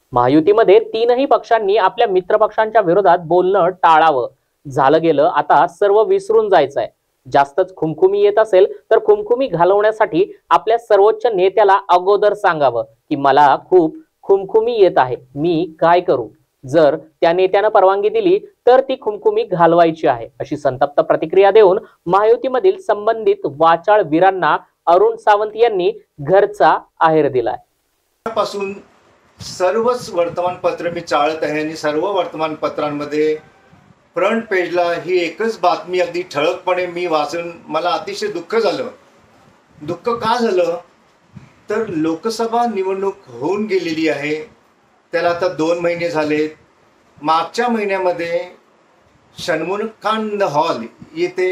महायुतीमध्ये तीनही पक्षांनी आपल्या मित्रपक्षांच्या विरोधात बोलणं टाळावं. झालं गेलं आता सर्व विसरून जायचंय. जास्तच खुमखुमी येत असेल तर खुमखुमी घालवण्यासाठी आपल्या सर्वोच्च नेत्याला अगोदर सांगावं की मला खूप खुमखुमी येत आहे, मी काय करू. जर त्या नेत्यानं परवानगी दिली तर ती खुमखुमी घालवायची आहे, अशी संतप्त प्रतिक्रिया देऊन महायुतीमधील संबंधित वाचाळ वीरांना अरुण सावंत यांनी घरचा आहेर दिलाय. पासून सर्वच वर्तमानपत्र मी चाळत आहे आणि सर्व वर्तमानपत्रांमध्ये फ्रंट पेजला ही एकच बातमी अगदी ठळकपणे मी वाचून मला अतिशय दुःख झालं. दुःख का झालं तर लोकसभा निवडणूक होऊन गेलेली आहे, त्याला आता 2 महिने झालेत. मागच्या महिन्यामध्ये षण्मुखानंद हॉल येथे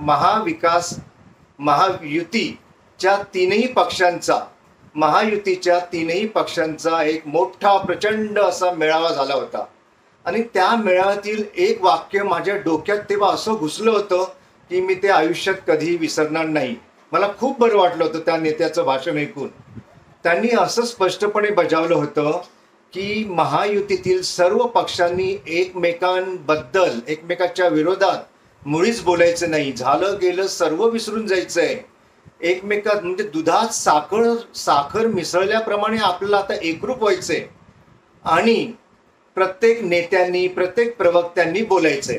महायुतीच्या तीनही पक्षांचा एक मोठा प्रचंड असा मेळावा झाला होता. आणि त्या मेळाव्यातील एक वाक्य माझ्या डोक्यात तेव्हा असं घुसलं होतं की मी ते आयुष्यात कधीही विसरणार नाही. मला खूप बरं वाटलं होतं त्या नेत्याचं भाषण ऐकून. त्यांनी असं स्पष्टपणे बजावलं होतं की महायुतीतील सर्व पक्षांनी एकमेकांबद्दल एकमेकाच्या विरोधात मुळीच बोलायचं नाही. झालं गेलं सर्व विसरून जायचंय. एकमेकात म्हणजे दुधात साखर मिसळल्याप्रमाणे आपल्याला आता एकरूप व्हायचंय आणि प्रत्येक नेत्यांनी प्रत्येक प्रवक्त्यांनी बोलायचंय.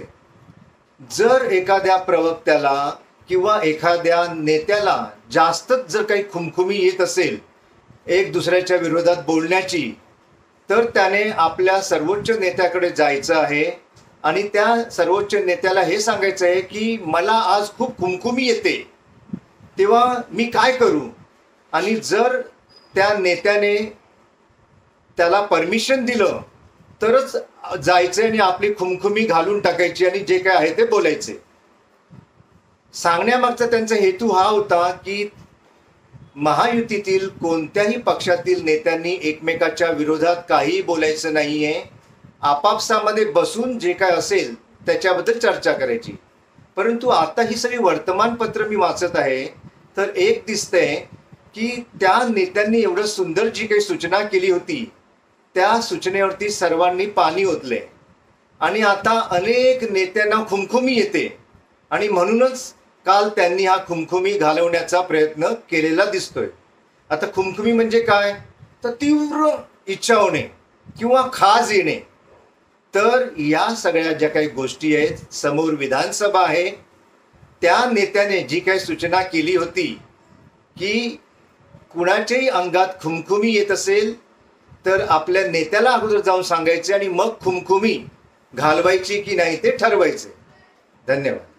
जर एखाद्या प्रवक्त्याला किंवा एखाद्या नेत्याला जास्तच जर काही खुमखुमी येत असेल एक दुसऱ्याच्या विरोधात बोलण्याची, तर त्याने आपल्या सर्वोच्च नेत्याकडे जायचं आहे आणि त्या सर्वोच्च नेत्याला हे सांगायचं आहे की मला आज खूप खुमखुमी येते, तेव्हा मी काय करू. आणि जर त्या नेत्याने त्याला परमिशन दिलं तरच जायचं आणि आपली खुमखुमी घालून टाकायची आणि जे काय आहे ते बोलायचे. सांगण्यामागचा त्यांचा हेतू हा होता की महायुतीतील कोणत्याही पक्षातील नेत्यांनी एकमेकाच्या विरोधात काहीही बोलायचं नाहीये. आपापसामध्ये बसून जे काय असेल त्याच्याबद्दल चर्चा करायची. परंतु आता ही सगळी वर्तमानपत्र मी वाचत आहे तर एक दिसतंय की त्या नेत्यांनी एवढं सुंदर जी काही सूचना केली होती त्या सूचनेवरती सर्वांनी पाणी ओतले आणि आता अनेक नेत्यांना खुमखुमी येते आणि म्हणूनच काल त्यांनी हा खुमखुमी घालवण्याचा प्रयत्न केलेला दिसतोय. आता खुमखुमी म्हणजे काय तर तीव्र इच्छा होणे किंवा खाज येणे. तर या सगळ्या ज्या काही गोष्टी आहेत, समोर विधानसभा आहे, त्या नेत्याने जी काही सूचना केली होती की कुणाच्याही अंगात खुमखुमी येत असेल तर आपल्या नेत्याला अगोदर जाऊन सांगायचे आणि मग खुमखुमी घालवायची की नाही ते ठरवायचे. धन्यवाद.